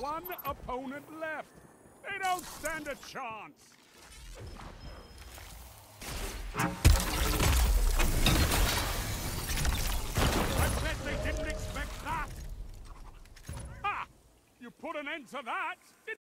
one opponent left. They don't stand a chance. I bet they didn't expect that. Ha! You put an end to that.